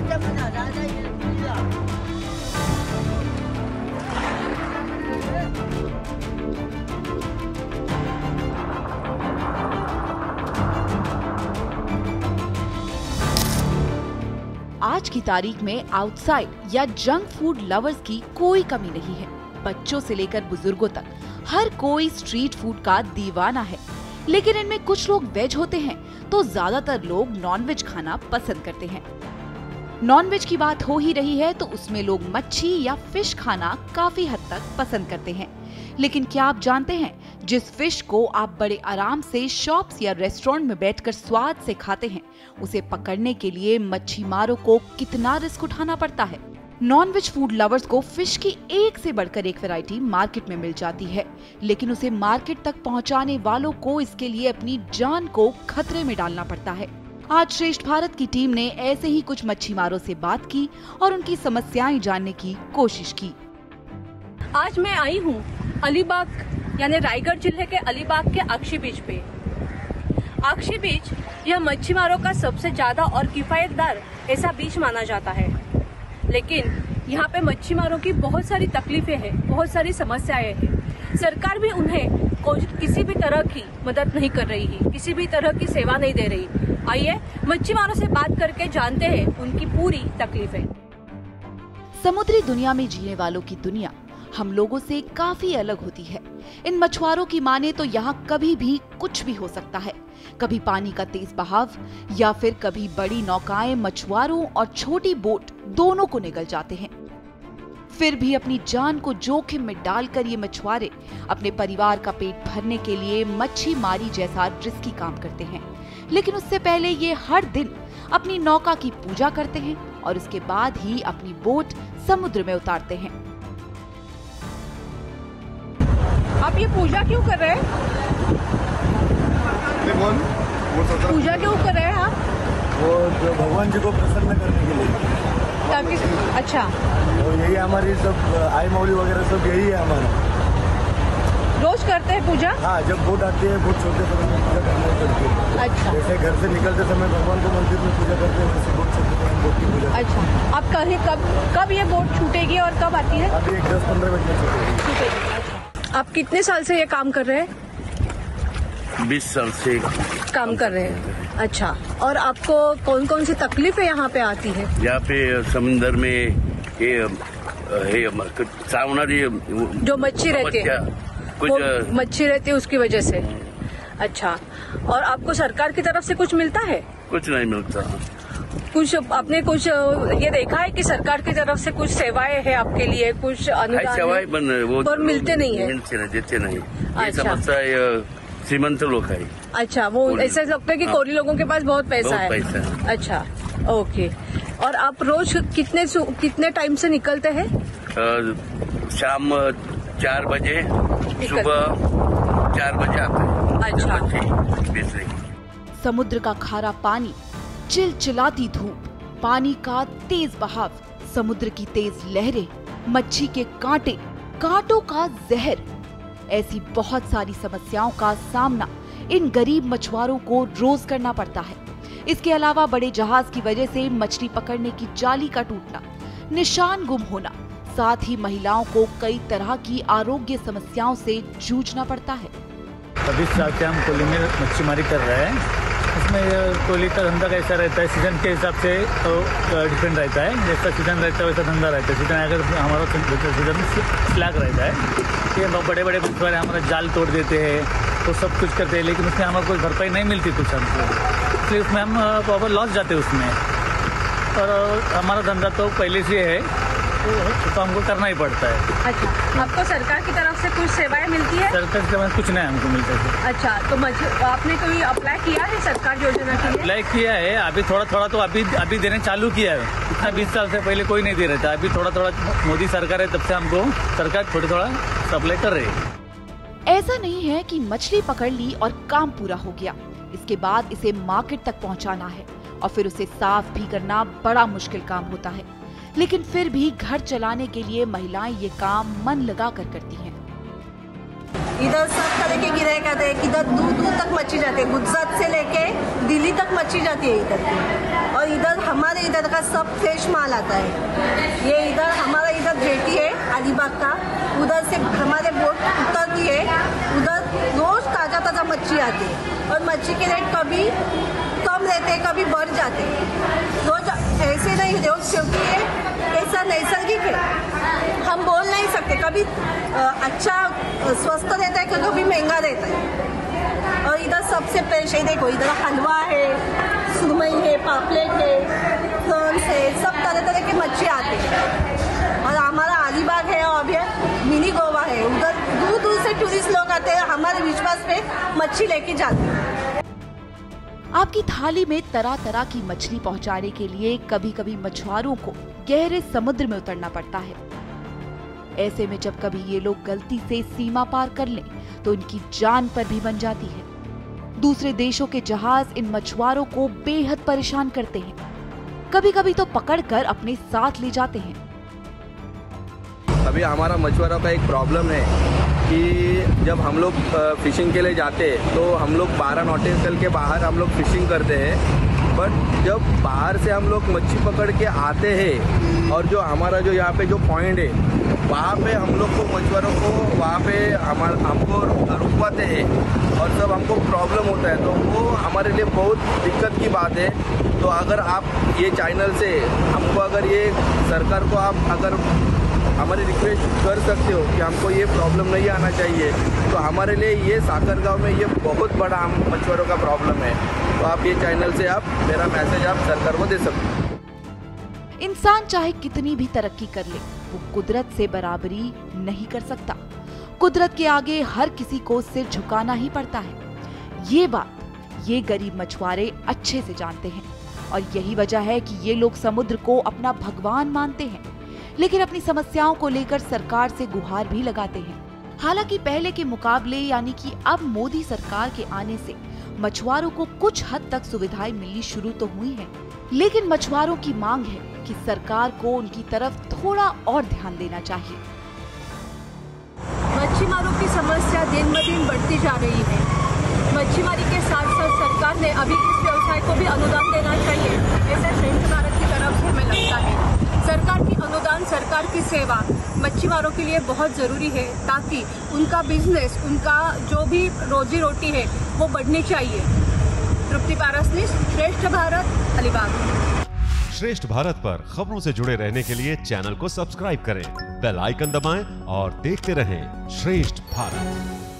आज की तारीख में आउटसाइड या जंक फूड लवर्स की कोई कमी नहीं है। बच्चों से लेकर बुजुर्गों तक हर कोई स्ट्रीट फूड का दीवाना है। लेकिन इनमें कुछ लोग वेज होते हैं तो ज्यादातर लोग नॉनवेज खाना पसंद करते हैं। नॉनवेज की बात हो ही रही है तो उसमें लोग मच्छी या फिश खाना काफी हद तक पसंद करते हैं। लेकिन क्या आप जानते हैं, जिस फिश को आप बड़े आराम से शॉप्स या रेस्टोरेंट में बैठकर स्वाद से खाते हैं, उसे पकड़ने के लिए मच्छी मारों को कितना रिस्क उठाना पड़ता है। नॉनवेज फूड लवर्स को फिश की एक से बढ़कर एक वैरायटी मार्केट में मिल जाती है, लेकिन उसे मार्केट तक पहुंचाने वालों को इसके लिए अपनी जान को खतरे में डालना पड़ता है। आज श्रेष्ठ भारत की टीम ने ऐसे ही कुछ मच्छी मारों से बात की और उनकी समस्याएं जानने की कोशिश की। आज मैं आई हूँ अलीबाग यानी रायगढ़ जिले के अलीबाग के आक्षी बीच पे। आक्षी बीच यह मच्छी मारों का सबसे ज्यादा और किफायतदार ऐसा बीच माना जाता है। लेकिन यहाँ पे मच्छी मारों की बहुत सारी तकलीफें हैं, बहुत सारी समस्याएं हैं। सरकार भी उन्हें किसी भी तरह की मदद नहीं कर रही है, किसी भी तरह की सेवा नहीं दे रही। आइए मच्छी मारों से बात करके जानते हैं उनकी पूरी तकलीफें। समुद्री दुनिया में जीने वालों की दुनिया हम लोगों से काफी अलग होती है। इन मछुआरों की माने तो यहाँ कभी भी कुछ भी हो सकता है। कभी पानी का तेज बहाव या फिर कभी बड़ी नौकाएं मछुआरों और छोटी बोट दोनों को निगल जाते हैं। फिर भी अपनी जान को जोखिम में डालकर ये मछुआरे अपने परिवार का पेट भरने के लिए मच्छी मारी जैसा रिस्की काम करते हैं। लेकिन उससे पहले ये हर दिन अपनी नौका की पूजा करते हैं और उसके बाद ही अपनी बोट समुद्र में उतारते हैं। आप ये पूजा क्यों कर रहे हैं? पूजा क्यों कर रहे हैं आप? वो जो भगवान जी को प्रसन्न करने के लिए। ताकि अच्छा, तो यही हमारी सब आई मौली वगैरह सब यही है हमारा। रोज करते हैं पूजा? हाँ, जब बोट आती है, बोट छोड़ते समय पूजा करना पड़ती है। अच्छा, जैसे घर से निकलते समय भगवान को मंदिर में पूजा करते हैं, वैसे बोट छोड़ते समय बोट की पूजा। अच्छा, आप कहीं कब ये बोट छूटेगी और कब आती है? अभी 10-15 मिनट में छूटेगी। अच्छा, आप कितने साल से ये काम कर रहे हैं? 20 साल से काम कर रहे हैं। अच्छा, और आपको कौन कौन सी तकलीफें यहाँ पे आती है? यहाँ पे समुद्र में ये सावनारी जो मच्छी रहती है, कुछ मच्छी रहती है उसकी वजह से। अच्छा, और आपको सरकार की तरफ से कुछ मिलता है? कुछ नहीं मिलता। कुछ आपने कुछ ये देखा है कि सरकार की तरफ से कुछ सेवाएं है आपके लिए, कुछ अनुदान सेवाएं वो पर मिलते नहीं है? देते नहीं। अच्छा, समस्या श्रीमंत लोग है। अच्छा, वो ऐसा लगता है कि कोरी लोगों के पास बहुत पैसा है। अच्छा, ओके। और आप रोज कितने टाइम से निकलते हैं? शाम 4 बजे, सुबह 4 बजे आते हैं। अच्छा। समुद्र का खारा पानी, चिलचिलाती धूप, पानी का तेज बहाव, समुद्र की तेज लहरें, मच्छी के कांटे, कांटों का जहर, ऐसी बहुत सारी समस्याओं का सामना इन गरीब मछुआरों को रोज करना पड़ता है। इसके अलावा बड़े जहाज की वजह से मछली पकड़ने की जाली का टूटना, निशान गुम होना, साथ ही महिलाओं को कई तरह की आरोग्य समस्याओं से जूझना पड़ता है। 20 साल से हम कोयले में मच्छीमारी कर रहे हैं। इसमें कोयले का धंधा कैसा रहता है, सीजन के हिसाब से तो डिपेंड रहता है। जैसा सीजन रहता है वैसा धंधा रहता है। सीजन अगर हमारा सीजन में स्लैग रहता है कि बड़े बड़े मछुआरे हमारा जाल तोड़ देते हैं, तो सब कुछ करते हैं, लेकिन उसमें हमारे कोई भरपाई नहीं मिलती कुछ हमको, इसलिए उसमें हम प्रॉपर लॉस जाते हैं उसमें। और हमारा धंधा तो पहले से है तो हमको करना ही पड़ता है। अच्छा, आपको सरकार की तरफ से कुछ सेवाएं मिलती है? सरकार की तरफ से कुछ नहीं हमको मिलता है। अच्छा, तो आपने कोई अप्लाई किया है सरकार योजना के लिए? अप्लाई किया है, अभी थोड़ा तो अभी देने चालू किया है। इतना 20 साल से पहले कोई नहीं दे रहा था, अभी थोड़ा मोदी सरकार है तब से हमको सरकार थोड़ा अप्लाई कर रही है। ऐसा नहीं है कि मछली पकड़ ली और काम पूरा हो गया। इसके बाद इसे मार्केट तक पहुंचाना है और फिर उसे साफ भी करना बड़ा मुश्किल काम होता है। लेकिन फिर भी घर चलाने के लिए महिलाएं ये काम मन लगा कर करती हैं। इधर सब तरह के गिराए आते हैं, इधर दूर दूर तक मच्छी जाती है, गुजरात से लेके दिल्ली तक मच्छी जाती है इधर की। और इधर हमारे इधर का सब फ्रेश माल आता है। ये इधर हमारा इधर जेटी है अलीबाग का, उधर से हमारे बोट उतरती है, उधर रोज ताज़ा ताज़ा मच्छी आती है। और मच्छी के रेट कभी कम रहते हैं, कभी बढ़ जाते हैं, रोज ऐसे नहीं रोज, क्योंकि ये ऐसा नैसर्गिक है, हम बोल नहीं सकते। कभी अच्छा स्वस्थ रहता है, कभी महंगा रहता है। और इधर सबसे पेश देखो, इधर हलवा है, सुरमई है, पापलेट है, प्रॉन्स है, सब तरह तरह के मच्छी आते हैं। और हमारा अलीबाग है और अभी मिनी गोवा है, उधर दूर दूर से टूरिस्ट लोग आते हैं, हमारे विश्वास पे मच्छी लेके जाते हैं। आपकी थाली में तरह तरह की मछली पहुंचाने के लिए कभी कभी मछुआरों को गहरे समुद्र में उतरना पड़ता है। ऐसे में जब कभी ये लोग गलती से सीमा पार कर लें तो इनकी जान पर भी बन जाती है। दूसरे देशों के जहाज इन मछुआरों को बेहद परेशान करते हैं, कभी कभी तो पकड़कर अपने साथ ले जाते हैं। अभी हमारा मछुआरों का एक प्रॉब्लम है कि जब हम लोग फिशिंग के लिए जाते हैं तो हम लोग 12 नॉटिकल के बाहर हम लोग फिशिंग करते हैं, बट जब बाहर से हम लोग मच्छी पकड़ के आते हैं और जो हमारा जो यहाँ पे जो पॉइंट है वहाँ पे हम लोग को मछुआरों को वहाँ पे हमको रुकवाते हैं और सब हमको प्रॉब्लम होता है, तो वो हमारे लिए बहुत दिक्कत की बात है। तो अगर आप ये चैनल से हमको अगर ये सरकार को आप अगर हमारी रिक्वेस्ट कर सकते हो कि हमको ये प्रॉब्लम नहीं आना चाहिए, तो हमारे लिए ये साकर गांव में ये बहुत बड़ा हम मछुआरों का प्रॉब्लम है। तो आप ये चैनल से आप मेरा मैसेज आप सरकार को दे सकते हो। इंसान चाहे कितनी भी तरक्की कर ले, वो कुदरत से बराबरी नहीं कर सकता। कुदरत के आगे हर किसी को सिर झुकाना ही पड़ता है। ये बात ये गरीब मछुआरे अच्छे से जानते हैं और यही वजह है कि ये लोग समुद्र को अपना भगवान मानते हैं, लेकिन अपनी समस्याओं को लेकर सरकार से गुहार भी लगाते हैं। हालांकि पहले के मुकाबले यानी कि अब मोदी सरकार के आने से मछुआरों को कुछ हद तक सुविधाएं मिलनी शुरू तो हुई हैं, लेकिन मछुआरों की मांग है कि सरकार को उनकी तरफ थोड़ा और ध्यान देना चाहिए। मच्छीमारों की समस्या दिन ब दिन बढ़ती जा रही है। मच्छीमारी के साथ साथ सरकार ने अभी इस व्यवसाय को भी अनुदान देना चाहिए, ऐसा संयुक्त भारत की तरफ से हमें लगता है। सरकार की अनुदान, सरकार की सेवा मच्छीमारों के लिए बहुत ज़रूरी है, ताकि उनका बिजनेस, उनका जो भी रोजी रोटी है वो बढ़नी चाहिए। तृप्ति पारसनीस, श्रेष्ठ भारत, अलीबाग। श्रेष्ठ भारत पर खबरों से जुड़े रहने के लिए चैनल को सब्सक्राइब करें, बेल आइकन दबाएं और देखते रहें श्रेष्ठ भारत।